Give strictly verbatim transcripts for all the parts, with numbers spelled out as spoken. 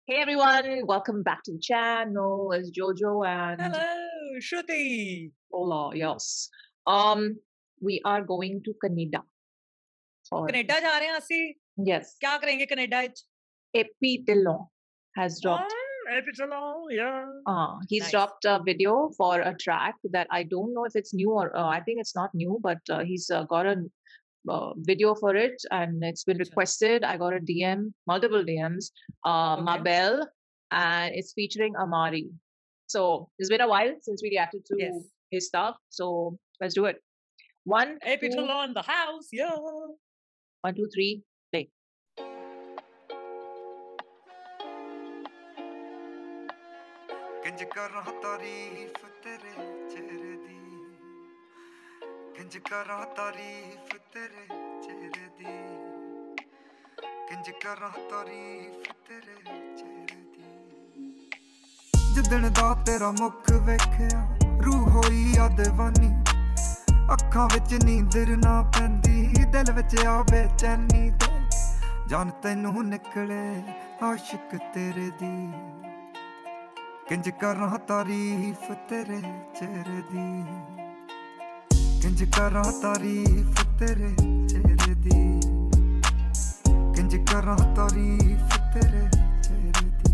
Hey everyone, welcome back to the channel. It's Jojo and Hello, Shruti. Ola. Yes. Um, we are going to Canada. For Canada जा रहे हैं ਅਸੀਂ yes, क्या करेंगे Canada ਵਿੱਚ Epi Dillon has dropped. Ah, epitalon, yeah. Uh, he's Nice. dropped a video for a track that I don't know if it's new or uh, I think it's not new, but uh, he's uh, got a uh, video for it and it's been Acha. requested. I got a D M, multiple D Ms, uh, Okay. Mabel, and it's featuring Amari. So it's been a while since we reacted to Yes. his stuff. So let's do it. One, two, Epitalon, the house, yeah. one, two, three, play. किंज करा तारीफ तेरे चेहरे दी किंज करा तारीफ तेरे चेहरे दी किंज करा तारीफ तेरे चेहरे दी जिदन दा तेरा मुख वेखिया रूह होई आ दीवानी अखां विच नींदर ना पैंदी दिल विच आ बेचैनी ते जान तैनू निकले आशिक तेरे दी किंज करा तारीफ तेरे चेहरे दी किंज करा तारीफ तेरे चेहरे दी किंज करा तारीफ तेरे चेहरे दी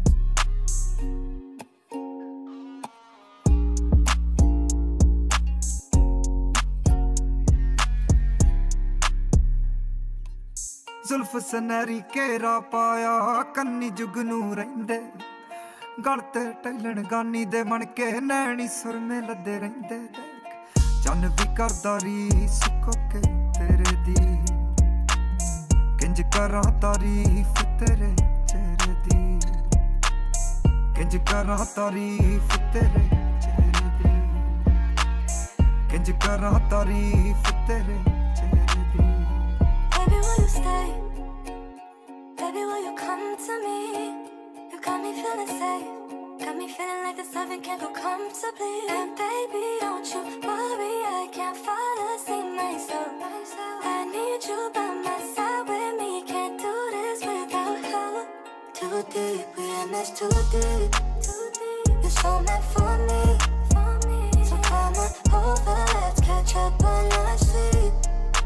जुल्फ सनहरी घेरा पाया कन्नी जुगनू रहिंदे गल ते टैलन गानी दे बन के नैनी सुरमे लदे रहिंदे देख चन भी करदा रीस कोके तेरे दी किंज करा तारीफ तेरे चेहरे दी किंज करा तारीफ तेरे चेहरे दी किंज करा तारीफ तेरे चेहरे दी Baby, will you stay? Baby, will you come to me? You got me feeling safe. Got me feeling like this loving can't go comfortably. And baby, don't you worry, I can't fall asleep myself. I need you by my side with me. Can't do this without her. Too deep, we in this too deep. You're so meant for me. So come on over, let's catch up when I sleep.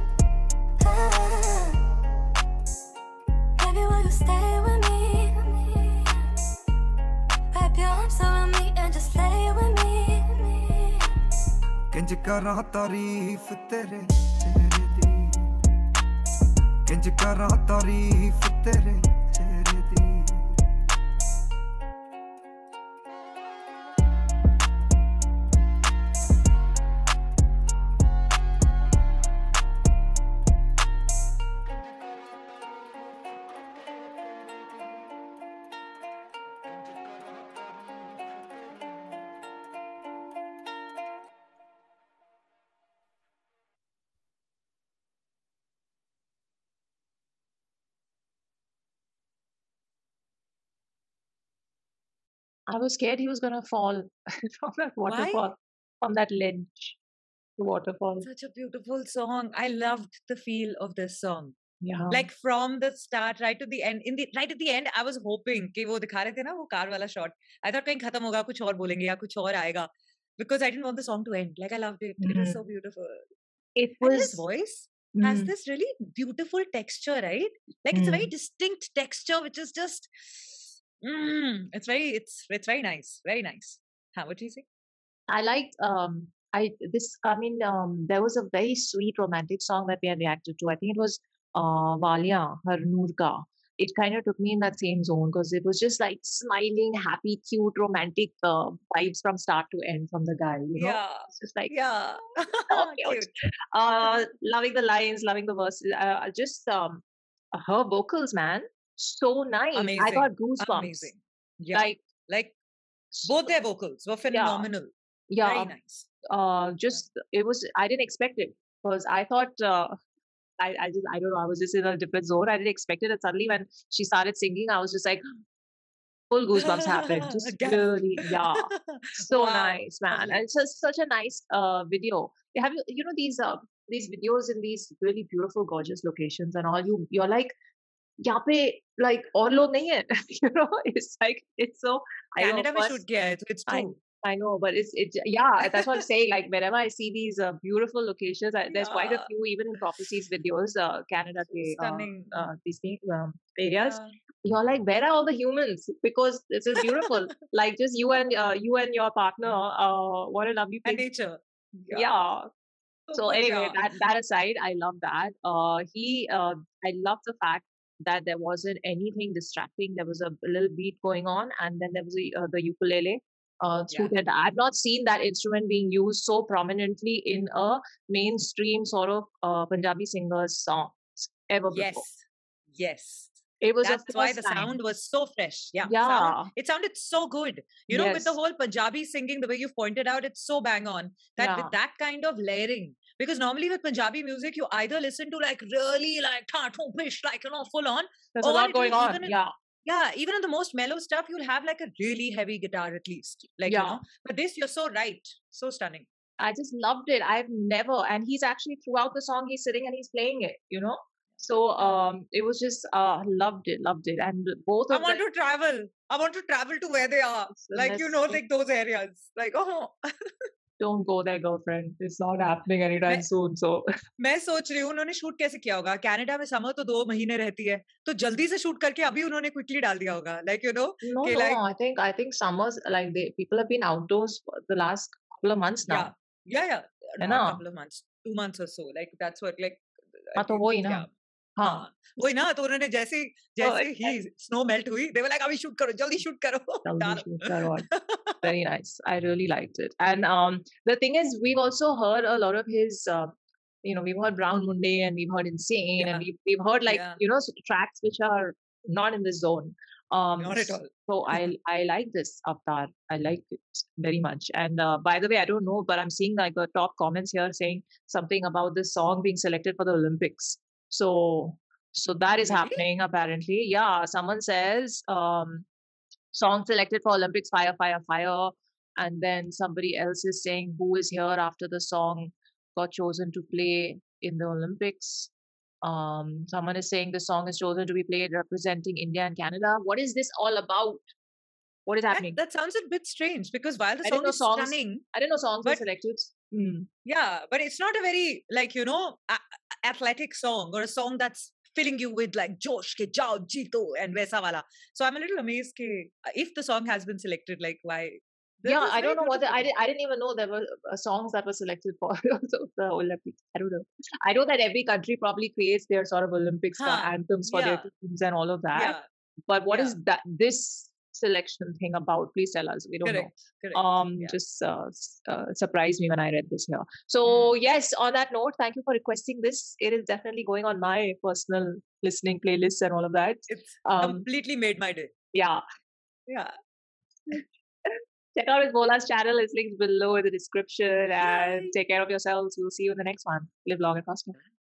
Ah. Baby, will you stay with me? Wrap your arms around me and just lay with me. किंज करा तारीफ तेरे चेहरे दी किंज करा तारीफ तेरे चेहरे दी I was scared he was gonna fall from that waterfall, from that ledge, the waterfall. Such a beautiful song. I loved the feel of this song. Yeah. Like from the start right to the end. In the right at the end, I was hoping कि वो दिखा रहे थे ना वो car वाला shot. I thought कहीं खत्म होगा कुछ और बोलेंगे या कुछ और आएगा. Because I didn't want the song to end. Like I loved it. It was Mhm. so beautiful. It And his was. voice has Mm, this really beautiful texture, right? Like it's a very mm. distinct texture, which is just, mm, it's very, it's it's very nice, very nice. Huh, what do you say? I liked um I this I mean um there was a very sweet romantic song that we had reacted to. I think it was uh Valia, her Noor Ka. It kind of took me in that same zone because it was just like smiling, happy, cute, romantic uh, vibes from start to end from the guy, you know? Yeah, It's just like yeah, so cute. cute. Uh loving the lines, loving the verses. Uh, just um her vocals, man, so nice. I Amazing, got goosebumps. amazing. Yeah, Like like so- both their vocals were phenomenal. yeah, Very nice. uh just it was I didn't expect it because I thought uh I, I just I don't know, I was just in a different zone. I didn't expect it, and suddenly when she started singing, I was just like full goosebumps happened. Just Gasp. really, yeah. So Wow, nice, man. lovely. And it's just such a nice uh video. Have you you know these uh these videos in these really beautiful, gorgeous locations and all, you you're like यहाँ पे like और लोग नहीं है. You know, it's like it's so. I know Canada में shoot first. किया है, so it's I true. I know, but it's it's yeah. That's what I'm saying. Like whenever I see these uh, beautiful locations, I, there's quite a Yeah, few even in Prophecies videos. Uh, Canada, so ke, uh, stunning. uh, these thing, um, areas. Yeah. You're like, where are all the humans? Because this is beautiful. Like just you and uh, you and your partner. Uh, what a lovely And place. nature. Yeah. Yeah. So So good, anyway, yeah. that that aside, I love that. Uh, he, uh, I love the fact that there wasn't anything distracting. There was a little beat going on, and then there was a, uh, the ukulele. Uh, through Yeah. that, I've not seen that instrument being used so prominently in a mainstream sort of uh, Punjabi singer's songs ever before. Yes. Yes. It was a That's why first the time. sound was so fresh. Yeah. Sound, Yeah. it sounded so good. You know, with the Yes. whole Punjabi singing, the way you've pointed out, it's so bang on. That Yeah. with that kind of layering. Because normally with Punjabi music, you either listen to like really like ta thum pish, like you know, full on. There's a Or lot it'll going on. even in, Yeah. yeah, even in the most mellow stuff, you'll have like a really heavy guitar at least. Like, you Yeah. know. But this, you're so right. So stunning. I just loved it. I've never, and he's actually throughout the song, he's sitting and he's playing it, you know. So um, it was just uh, loved it, loved it, and both I of want them. to travel. I want to travel to where they are. So Like, you let's know, see. like those areas. Like, oh. Don't go there, girlfriend. It's not happening anytime मैं soon. So मैं सोच रही हूँ उन्होंने shoot कैसे किया होगा. Canada में समर तो दो महीने रहती है, तो जल्दी से शूट करके अभी उन्होंने क्विकली डाल दिया होगा. Like, you know, no, कि no. like, I think I think summers like they people have been outdoors for the last couple of months yeah, now. yeah, yeah, है not ना? couple of months, two months or so. Like that's what like, हाँ तो वही ना. yeah, हाँ. हाँ, वही ना. तो उन्होंने जैसे So जैसे it- ही स्नो मेल्ट हुई, they were like अभी शूट करो, जल्दी शूट करो, Jल्दी डालो. shoot करो. Very nice. I really liked it. And um, the thing is, we've also heard a lot of his. Uh, you know, we've heard Brown Monday and we've heard Insane, Yeah. and we've we've heard like Yeah. you know s- tracks which are not in this zone. Um, Not at all. So I I like this Avatar. I like it very much. And uh, by the way, I don't know, but I'm seeing like the top comments here saying something about this song being selected for the Olympics. So so that is Really? happening apparently. Yeah, someone says um, song selected for Olympics, fire, fire, fire. And then somebody else is saying who is here after the song got chosen to play in the Olympics. Um, someone is saying the song is chosen to be played representing India and Canada. What is this all about? What is That, happening? that sounds a bit strange because while the I didn't song know is songs. stunning, I didn't know songs were but- selected. Hmm. yeah, but it's not a very like you know a- athletic song or a song that's filling you with like josh ke jao jeeto and वैसा वाला. So I'm a little amazed ke, if the song has been selected, like why? That Yeah, was I very don't know what the, I, beautiful. did, I didn't even know there were uh, songs that were selected for the Olympics. I don't know. I know that every country probably creates their sort of Olympics uh, Huh, anthems for their yeah. teams and all of that. Yeah, But what yeah. is that this selection thing about? Please tell us. We don't correct, correct. know. Um, yeah. just uh, s- uh, surprised me when I read this here. So Hmm. yes, on that note, thank you for requesting this. It is definitely going on my personal listening playlist and all of that. It's Um, completely made my day. yeah. Yeah. Check out his Vola's channel. It's linked below in the description. And Bye. take care of yourselves. We'll see you in the next one. Live long and prosper.